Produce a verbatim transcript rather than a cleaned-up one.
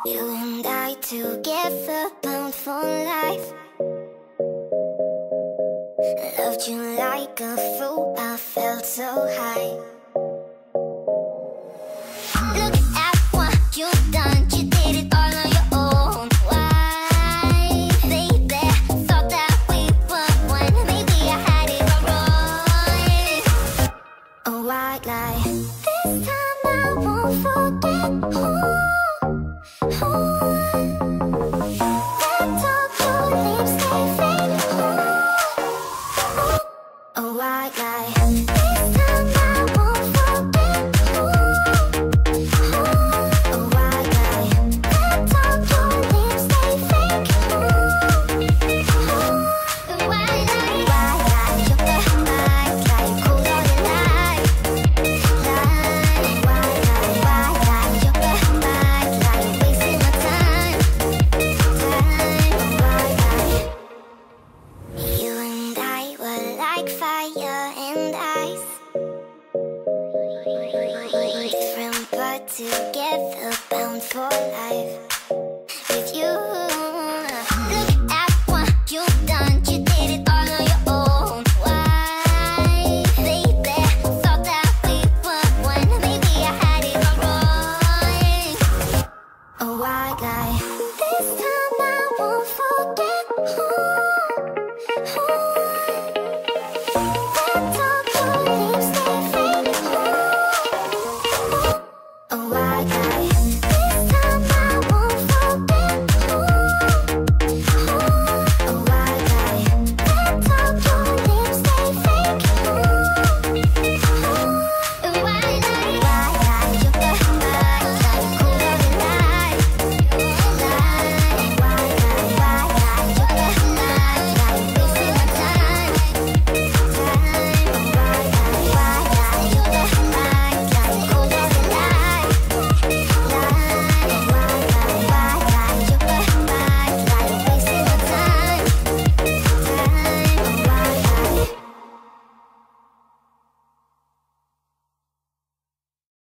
You and I together, bound for life. Loved you like a fool, I felt so high. Look at what you've done, you did it all on your own. Why, baby, thought that we were one. Maybe I had it all wrong. A white lie. This time I won't forget. Ooh, ooh. That talk, your lips, they fake. Ooh, ooh. A white lie. This time I won't forget. Ooh, ooh. A white lie. That talk, your lips, they fake. Ooh, ooh. A white lie. White lie. Your best white lie. Cold all your life. Lie. White lie. White lie. Your best white lie. Wasting my time. Time. A white lie. You and I were like fire and ice. Different but together, bound for life.